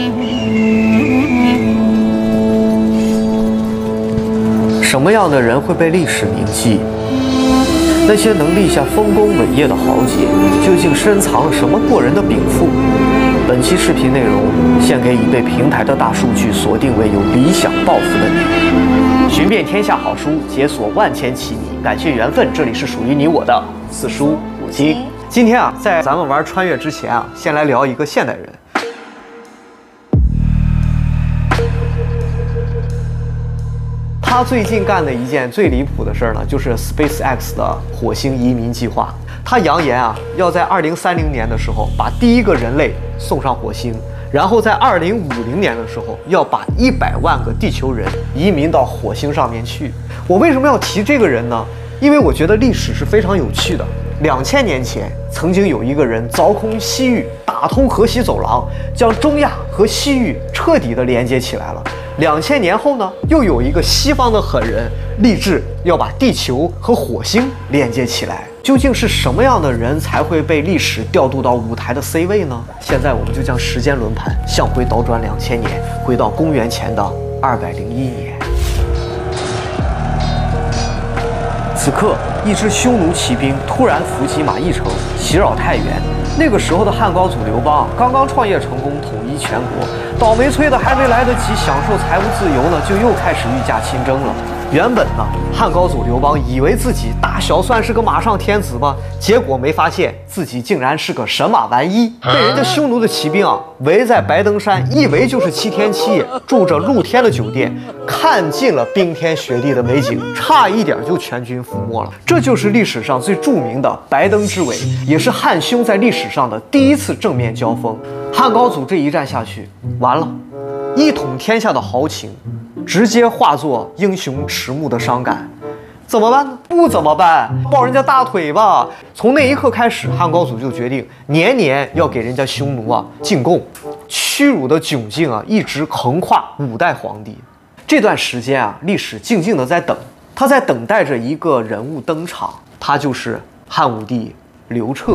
什么样的人会被历史铭记？那些能立下丰功伟业的豪杰，究竟深藏了什么过人的禀赋？本期视频内容献给已被平台的大数据锁定为有理想抱负的你。寻遍天下好书，解锁万千奇谜。感谢缘分，这里是属于你我的四书五经。今天啊，在咱们玩穿越之前啊，先来聊一个现代人。他最近干的一件最离谱的事儿呢，就是 SpaceX 的火星移民计划。他扬言啊，要在2030年的时候把第一个人类送上火星，然后在2050年的时候要把100万个地球人移民到火星上面去。我为什么要提这个人呢？因为我觉得历史是非常有趣的。2000年前，曾经有一个人凿空西域，打通河西走廊，将中亚和西域彻底的连接起来了。2000年后呢，又有一个西方的狠人立志要把地球和火星连接起来。究竟是什么样的人才会被历史调度到舞台的 C 位呢？现在我们就将时间轮盘向回倒转2000年，回到公元前的201年。此刻，一支匈奴骑兵突然伏击马邑城，袭扰太原。那个时候的汉高祖刘邦刚刚创业成功，统一全国，倒霉催的还没来得及享受财务自由呢，就又开始御驾亲征了。原本呢，汉高祖刘邦以为自己大小算是个马上天子吧，结果没发现自己竟然是个神马玩意，被人家匈奴的骑兵啊围在白登山，一围就是7天7夜，住着露天的酒店，看尽了冰天雪地的美景，差一点就全军覆没了。这就是历史上最著名的白登之围，也是汉匈在历史上的第一次正面交锋。汉高祖这一战下去，完了，一统天下的豪情直接化作英雄迟暮的伤感。怎么办呢？不怎么办，抱人家大腿吧。从那一刻开始，汉高祖就决定年年要给人家匈奴啊进贡。屈辱的窘境啊，一直横跨5代皇帝。这段时间啊，历史静静的在等，他在等待着一个人物登场，他就是汉武帝刘彻。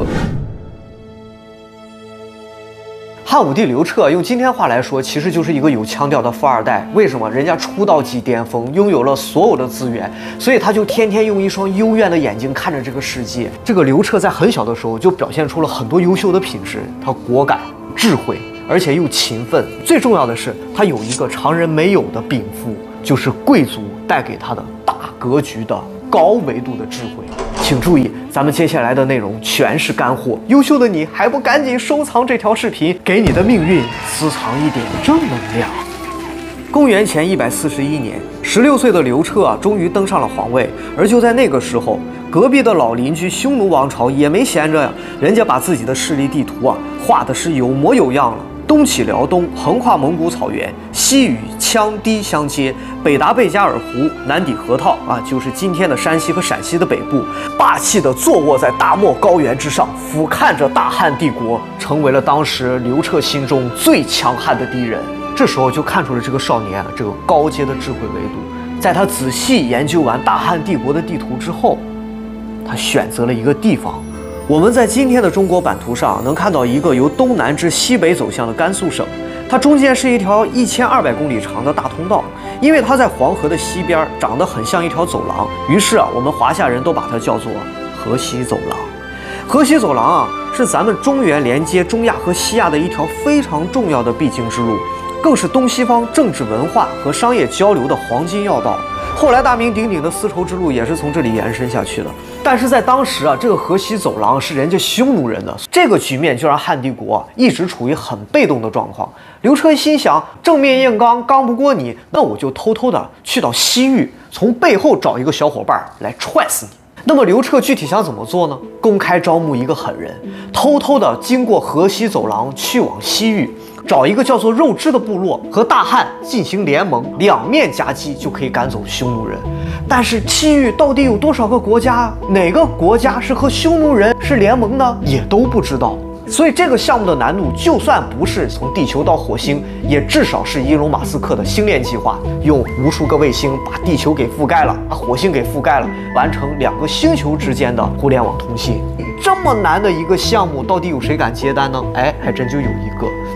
汉武帝刘彻用今天话来说，其实就是一个有腔调的富二代。为什么？人家出道即巅峰，拥有了所有的资源，所以他就天天用一双幽怨的眼睛看着这个世界。这个刘彻在很小的时候就表现出了很多优秀的品质，他果敢、智慧，而且又勤奋。最重要的是，他有一个常人没有的禀赋，就是贵族带给他的大格局的高维度的智慧。请注意，咱们接下来的内容全是干货，优秀的你还不赶紧收藏这条视频，给你的命运私藏一点正能量。公元前141年，16岁的刘彻啊，终于登上了皇位。而就在那个时候，隔壁的老邻居匈奴王朝也没闲着呀，人家把自己的势力地图啊画的是有模有样了。东起辽东，横跨蒙古草原，西与羌氐相接，北达贝加尔湖，南抵河套啊，就是今天的山西和陕西的北部，霸气地坐卧在大漠高原之上，俯瞰着大汉帝国，成为了当时刘彻心中最强悍的敌人。这时候就看出了这个少年啊，这个高阶的智慧维度。在他仔细研究完大汉帝国的地图之后，他选择了一个地方。我们在今天的中国版图上能看到一个由东南至西北走向的甘肃省，它中间是一条1200公里长的大通道，因为它在黄河的西边，长得很像一条走廊，于是啊，我们华夏人都把它叫做河西走廊。河西走廊啊，是咱们中原连接中亚和西亚的一条非常重要的必经之路，更是东西方政治文化和商业交流的黄金要道。后来大名鼎鼎的丝绸之路也是从这里延伸下去的。但是在当时啊，这个河西走廊是人家匈奴人的，这个局面就让汉帝国一直处于很被动的状况。刘彻心想，正面硬刚，刚不过你，那我就偷偷的去到西域，从背后找一个小伙伴来踹死你。那么刘彻具体想怎么做呢？公开招募一个狠人，偷偷的经过河西走廊去往西域，找一个叫做肉支的部落和大汉进行联盟，两面夹击就可以赶走匈奴人。但是西域到底有多少个国家？哪个国家是和匈奴人是联盟呢？也都不知道。所以这个项目的难度，就算不是从地球到火星，也至少是伊隆马斯克的星链计划，用无数个卫星把地球给覆盖了，把火星给覆盖了，完成2个星球之间的互联网通信。这么难的一个项目，到底有谁敢接单呢？哎，还真就有一个。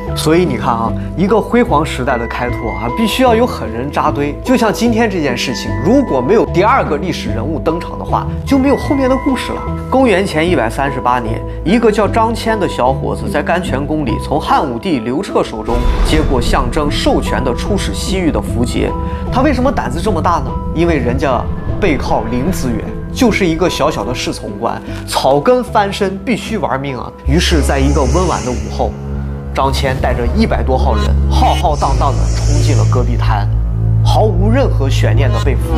所以你看啊，一个辉煌时代的开拓啊，必须要有狠人扎堆。就像今天这件事情，如果没有第二个历史人物登场的话，就没有后面的故事了。公元前138年，一个叫张骞的小伙子在甘泉宫里从汉武帝刘彻手中接过象征授权的出使西域的符节。他为什么胆子这么大呢？因为人家背靠零资源，就是一个小小的侍从官，草根翻身必须玩命啊。于是，在一个温婉的午后，张骞带着100多号人，浩浩荡荡地冲进了戈壁滩，毫无任何悬念地被俘。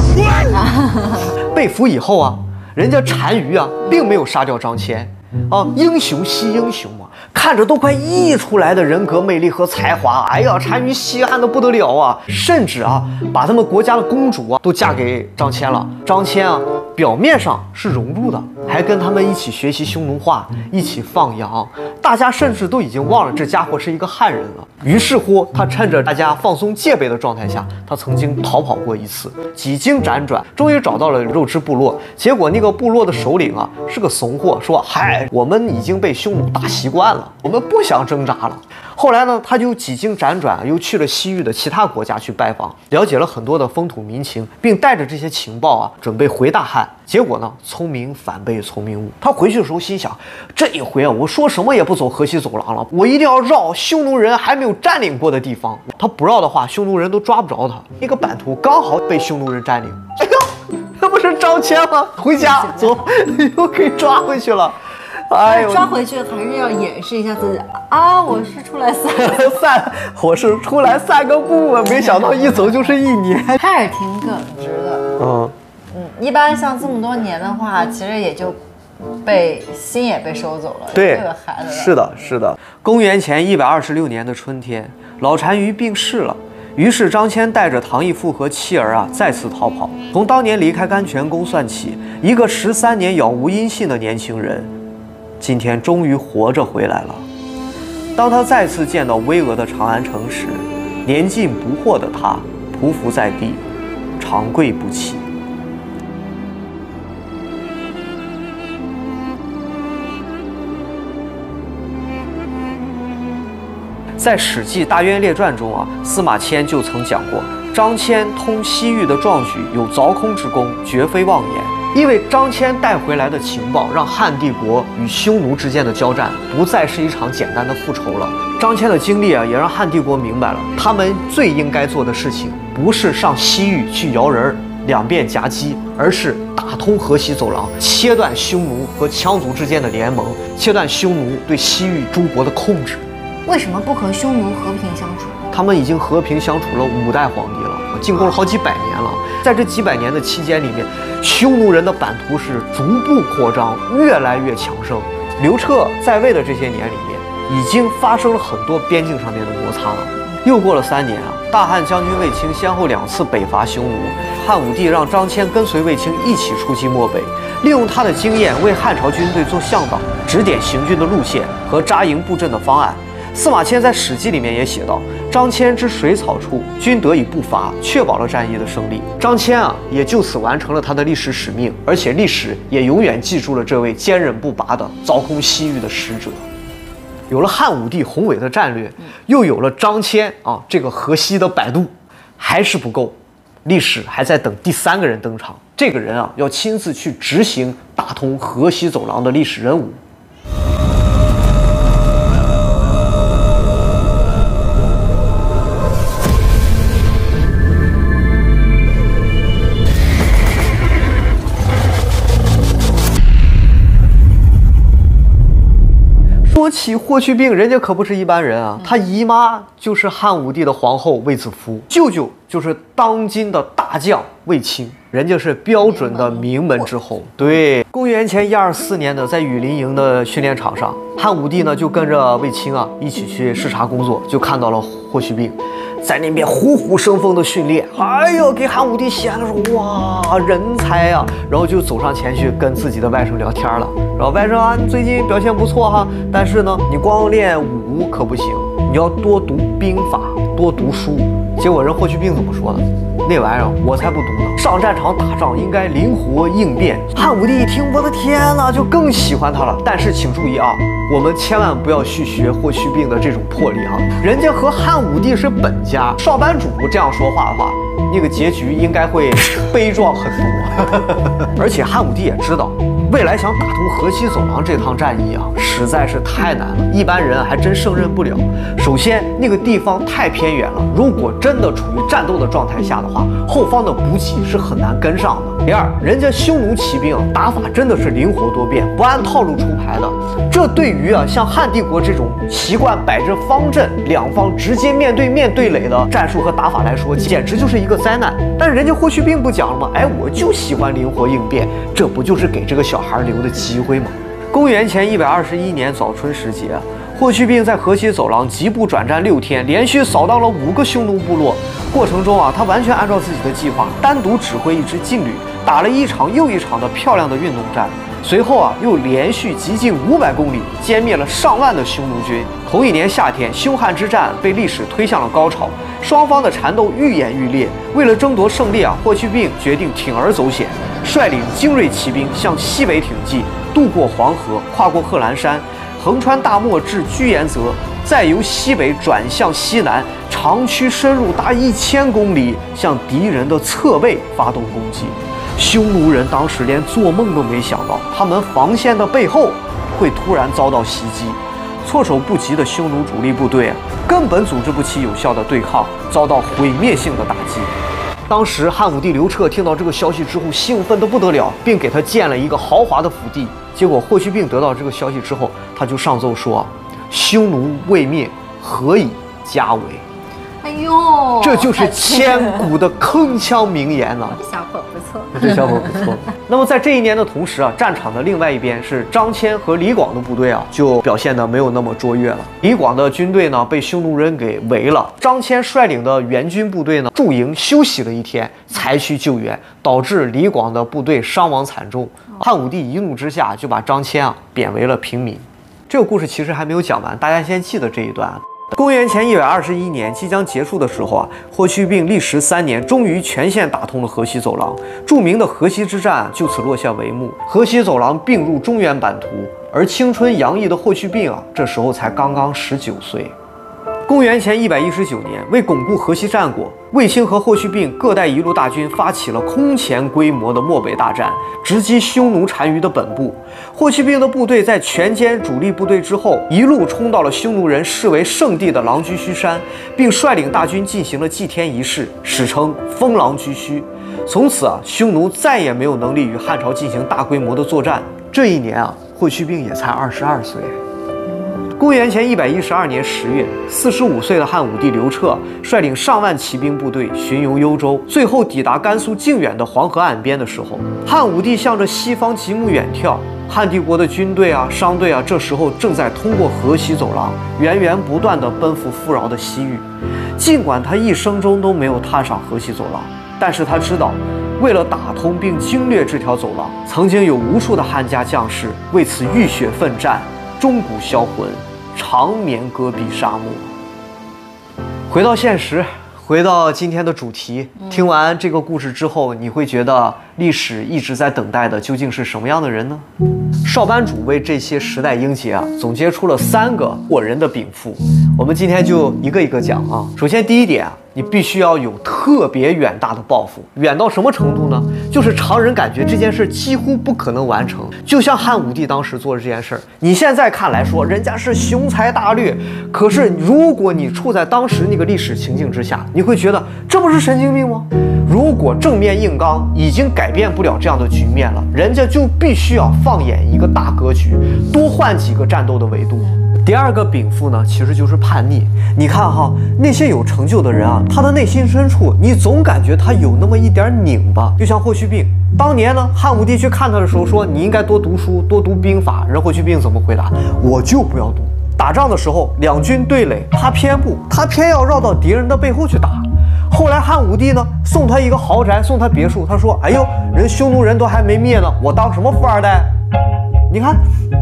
被俘以后啊，人家单于啊，并没有杀掉张骞啊，英雄惜英雄嘛，看着都快溢出来的人格魅力和才华，哎呀，单于稀罕的不得了啊，甚至啊，把他们国家的公主啊都嫁给张骞了。张骞啊，表面上是融入的，还跟他们一起学习匈奴话，一起放羊。大家甚至都已经忘了这家伙是一个汉人了。于是乎，他趁着大家放松戒备的状态下，他曾经逃跑过一次，几经辗转，终于找到了肉支部落。结果那个部落的首领啊是个怂货，说：“嗨，我们已经被匈奴打习惯了，我们不想挣扎了。”后来呢，他就几经辗转，又去了西域的其他国家去拜访，了解了很多的风土民情，并带着这些情报啊，准备回大汉。结果呢，聪明反被聪明误。他回去的时候心想，这一回啊，我说什么也不走河西走廊了，我一定要绕匈奴人还没有占领过的地方。他不绕的话，匈奴人都抓不着他。那个版图刚好被匈奴人占领。哎呦，这不是张骞吗？回家走，又给抓回去了。哎呦， 抓回去还是要掩饰一下自己啊！我是出来我是出来散个步啊，没想到一走就是1年， 还是挺耿直的。一般像这么多年的话，其实也就心也被收走了。 对， 这个孩子是的。公元前126年的春天，老单于病逝了。于是张骞带着唐义父和妻儿啊再次逃跑。从当年离开甘泉宫算起，一个13年杳无音信的年轻人，今天终于活着回来了。当他再次见到巍峨的长安城时，年近不惑的他匍匐在地，长跪不起。在《史记·大渊列传》中啊，司马迁就曾讲过，张骞通西域的壮举有凿空之功，绝非妄言。因为张骞带回来的情报，让汉帝国与匈奴之间的交战不再是一场简单的复仇了。张骞的经历啊，也让汉帝国明白了，他们最应该做的事情，不是上西域去摇人两便夹击，而是打通河西走廊，切断匈奴和羌族之间的联盟，切断匈奴对西域诸国的控制。 为什么不和匈奴和平相处？ 他们已经和平相处了5代皇帝了，进攻了好几百年了。在这几百年的期间里面，匈奴人的版图是逐步扩张，越来越强盛。刘彻在位的这些年里面，已经发生了很多边境上面的摩擦了。又过了3年啊，大汉将军卫青先后2次北伐匈奴，汉武帝让张骞跟随卫青一起出击漠北，利用他的经验为汉朝军队做向导，指点行军的路线和扎营布阵的方案。司马迁在《史记》里面也写道：“张骞之水草处，均得以不伐，确保了战役的胜利。”张骞啊，也就此完成了他的历史使命，而且历史也永远记住了这位坚韧不拔的凿空西域的使者。有了汉武帝宏伟的战略，又有了张骞啊这个河西的摆渡，还是不够，历史还在等第3个人登场。这个人啊，要亲自去执行打通河西走廊的历史任务。说起霍去病，人家可不是一般人啊，他姨妈就是汉武帝的皇后卫子夫，舅舅就是当今的大将卫青，人家是标准的名门之后。对，公元前124年的，在羽林营的训练场上，汉武帝呢就跟着卫青啊一起去视察工作，就看到了霍去病在那边虎虎生风的训练，哎呦，给汉武帝显得说哇人才啊，然后就走上前去跟自己的外甥聊天了，然后外甥啊，你最近表现不错哈，但是呢，你光练武可不行， 你要多读兵法，多读书。结果人霍去病怎么说的？那玩意儿我才不读呢！上战场打仗应该灵活应变。汉武帝一听，我的天哪，就更喜欢他了。但是请注意啊，我们千万不要去学霍去病的这种魄力哈，人家和汉武帝是本家，少班主这样说话的话，那个结局应该会悲壮很多。而且汉武帝也知道，未来想打通河西走廊这趟战役啊，实在是太难了，一般人还真胜任不了。首先，那个地方太偏远了，如果真的处于战斗的状态下的话，后方的补给是很难跟上的。第二，人家匈奴骑兵打法真的是灵活多变，不按套路出牌的。这对于像汉帝国这种习惯摆着方阵，两方直接面对面对垒的战术和打法来说，简直就是一个灾难。但人家霍去病不讲了吗？哎，我就喜欢灵活应变，这不就是给这个小孩留的机会吗？公元前121年早春时节，霍去病在河西走廊疾步转战6天，连续扫荡了5个匈奴部落。过程中他完全按照自己的计划，单独指挥一支劲旅，打了一场又一场的漂亮的运动战。随后又连续急进500公里，歼灭了上万的匈奴军。同一年夏天，匈汉之战被历史推向了高潮，双方的缠斗愈演愈烈。为了争夺胜利霍去病决定铤而走险，率领精锐骑兵向西北挺进，渡过黄河，跨过贺兰山，横穿大漠至居延泽，再由西北转向西南，长驱深入达1000公里，向敌人的侧背发动攻击。匈奴人当时连做梦都没想到，他们防线的背后会突然遭到袭击。措手不及的匈奴主力部队根本组织不起有效的对抗，遭到毁灭性的打击。当时汉武帝刘彻听到这个消息之后，兴奋得不得了，并给他建了一个豪华的府邸。结果霍去病得到这个消息之后，他就上奏说：“匈奴未灭，何以家为？” 哎呦， 这就是千古的铿锵名言呢。 这小伙不错， 这小伙不错。那么在这一年的同时战场的另外一边是张骞和李广的部队就表现得没有那么卓越了。李广的军队呢被匈奴人给围了，张骞率领的援军部队呢驻营休息了1天，才去救援，导致李广的部队伤亡惨重。汉武帝一怒之下就把张骞贬为了平民。这个故事其实还没有讲完，大家先记得这一段。公元前121年即将结束的时候霍去病历时3年，终于全线打通了河西走廊，著名的河西之战就此落下帷幕。河西走廊并入中原版图，而青春洋溢的霍去病这时候才刚刚19岁。公元前119年，为巩固河西战果，卫青和霍去病各带一路大军发起了空前规模的漠北大战，直击匈奴单于的本部。霍去病的部队在全歼主力部队之后，一路冲到了匈奴人视为圣地的狼居胥山，并率领大军进行了祭天仪式，史称封狼居胥。从此匈奴再也没有能力与汉朝进行大规模的作战。这一年霍去病也才22岁。公元前112年10月，45岁的汉武帝刘彻率领上万骑兵部队巡游幽州，最后抵达甘肃靖远的黄河岸边的时候，汉武帝向着西方极目远眺，汉帝国的军队商队这时候正在通过河西走廊，源源不断地奔赴富饶的西域。尽管他一生中都没有踏上河西走廊，但是他知道，为了打通并经略这条走廊，曾经有无数的汉家将士为此浴血奋战，钟鼓销魂，长眠戈壁沙漠。回到现实，回到今天的主题，听完这个故事之后，你会觉得历史一直在等待的究竟是什么样的人呢？少班主为这些时代英杰总结出了3个过人的禀赋，我们今天就一个一个讲首先第一点你必须要有特别远大的抱负，远到什么程度呢？就是常人感觉这件事几乎不可能完成，就像汉武帝当时做的这件事，你现在看来说人家是雄才大略，可是如果你处在当时那个历史情境之下，你会觉得这不是神经病吗？如果正面硬刚已经改变不了这样的局面了，人家就必须要放眼一个大格局，多换几个战斗的维度。第二个禀赋呢，其实就是叛逆。你看那些有成就的人他的内心深处，你总感觉他有那么一点拧巴。就像霍去病，当年呢，汉武帝去看他的时候说，你应该多读书，多读兵法。人霍去病怎么回答？我就不要读。打仗的时候，两军对垒，他偏不，他偏要绕到敌人的背后去打。后来汉武帝呢，送他一个豪宅，送他别墅，他说，哎呦，人匈奴人都还没灭呢，我当什么富二代？你看，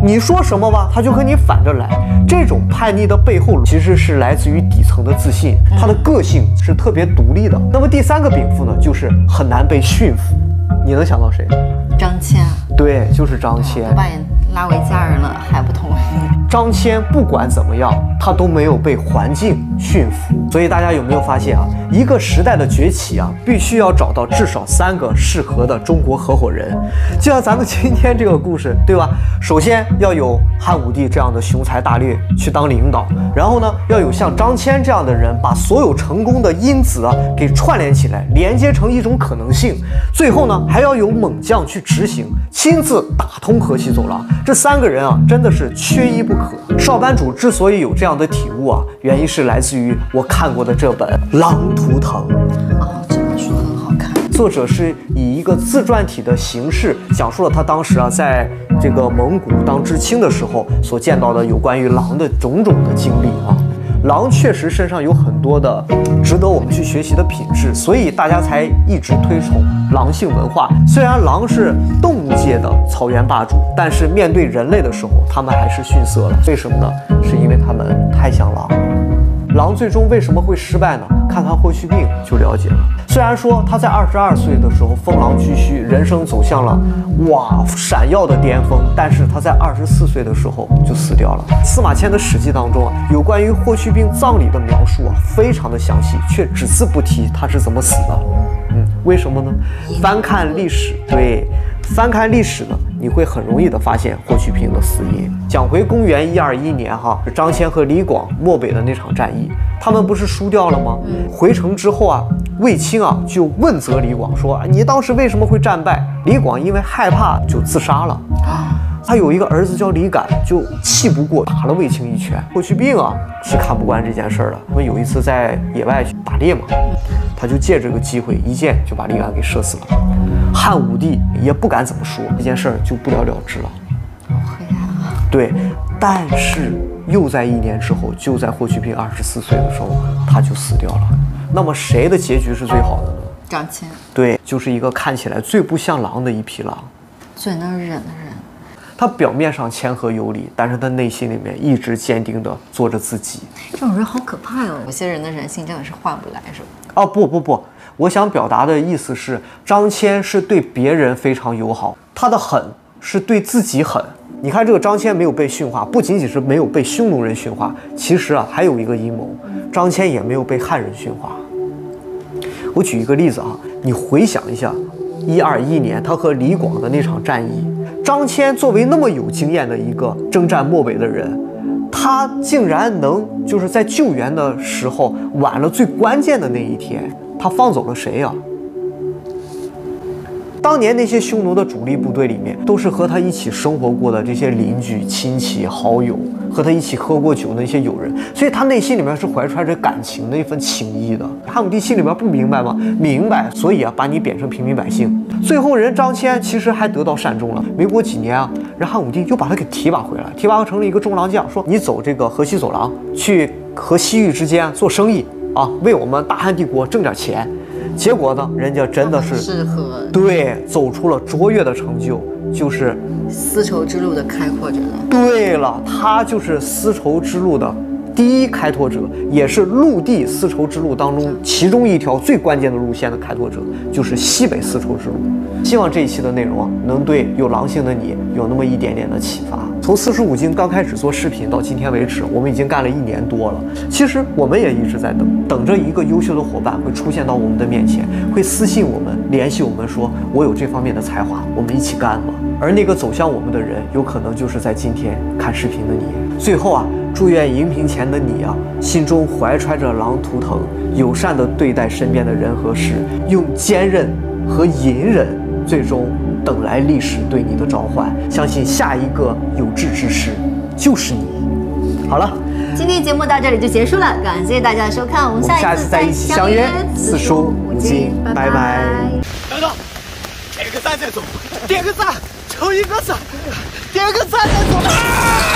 你说什么吧，他就和你反着来。这种叛逆的背后，其实是来自于底层的自信，他的个性是特别独立的。那么第3个禀赋呢，就是很难被驯服。你能想到谁？ 张骞。 对，就是张骞。 都把你拉为家人了，还不同意。 张骞不管怎么样，他都没有被环境驯服。所以大家有没有发现啊？一个时代的崛起啊，必须要找到至少3个适合的中国合伙人。就像咱们今天这个故事，对吧？首先要有汉武帝这样的雄才大略去当领导，然后呢，要有像张骞这样的人，把所有成功的因子啊给串联起来，连接成一种可能性。最后呢，还要有猛将去执行，亲自打通河西走廊。这3个人啊，真的是缺一不可。少班主之所以有这样的体悟啊，原因是来自于我看过的这本《狼图腾》。 哦，这本书很好看。 作者是以一个自传体的形式，讲述了他当时啊，在这个蒙古当知青的时候所见到的有关于狼的种种的经历啊。狼确实身上有很多的值得我们去学习的品质，所以大家才一直推崇狼性文化。虽然狼是动物界的草原霸主，但是面对人类的时候，他们还是逊色了。为什么呢？是因为他们太像狼。狼最终为什么会失败呢？看看霍去病就了解了。虽然说他在22岁的时候风狼居胥，人生走向了闪耀的巅峰，但是他在24岁的时候就死掉了。司马迁的史记当中啊，有关于霍去病葬礼的描述啊，非常的详细，却只字不提他是怎么死的。为什么呢？翻看历史，对。翻看历史呢，你会很容易的发现霍去病的死因。讲回公元121年哈，张骞和李广漠北的那场战役，他们不是输掉了吗？回城之后啊，卫青啊就问责李广说：“你当时为什么会战败？”李广因为害怕就自杀了。他有一个儿子叫李敢，就气不过打了卫青一拳。霍去病啊是看不惯这件事儿了。我们有一次在野外去打猎嘛，他就借这个机会一箭就把李敢给射死了。汉武帝也不敢怎么说，这件事儿就不了了之了。 好黑暗啊！ 对，但是又在1年之后，就在霍去病24岁的时候，他就死掉了。那么谁的结局是最好的呢？ 张骞。 对，就是一个看起来最不像狼的一匹狼， 最能忍的人。 他表面上谦和有礼，但是他内心里面一直坚定地做着自己。 这种人好可怕哟！有些人的人性真的是换不来，是吧？ 哦，不，我想表达的意思是，张骞是对别人非常友好，他的狠是对自己狠。你看这个张骞没有被驯化，不仅仅是没有被匈奴人驯化，其实啊还有一个阴谋，张骞也没有被汉人驯化。我举一个例子啊，你回想一下121年他和李广的那场战役，张骞作为那么有经验的一个征战漠北的人，他竟然能就是在救援的时候晚了最关键的那一天，他放走了谁呀？当年那些匈奴的主力部队里面，都是和他一起生活过的这些邻居、亲戚、好友，和他一起喝过酒的那些友人，所以他内心里面是怀揣着感情的一份情谊的。汉武帝心里面不明白吗？明白，所以啊，把你贬成平民百姓。最后人张骞其实还得到善终了。没过几年啊，人汉武帝又把他给提拔回来，提拔成了一个中郎将，说你走这个河西走廊，去和西域之间做生意啊，为我们大汉帝国挣点钱。结果呢，人家真的是适合， 对，走出了卓越的成就，就是丝绸之路的开拓者。 对了，他就是丝绸之路的第一开拓者，也是陆地丝绸之路当中其中一条最关键的路线的开拓者，就是西北丝绸之路。希望这一期的内容啊，能对有狼性的你有那么一点点的启发。从45斤刚开始做视频到今天为止，我们已经干了1年多了。其实我们也一直在等着一个优秀的伙伴会出现到我们的面前，会私信我们，联系我们说，我有这方面的才华，我们一起干吧。而那个走向我们的人，有可能就是在今天看视频的你。最后啊，祝愿荧屏前的你啊，心中怀揣着狼图腾，友善地对待身边的人和事，用坚韧和隐忍，最终等来历史对你的召唤。相信下一个有志之士就是你。好了， 今天节目到这里就结束了，感谢大家的收看，我们下一次再一起相约 4书5经，拜拜。 等等，点个赞再走，点个赞，抽一个赞，点个赞再走。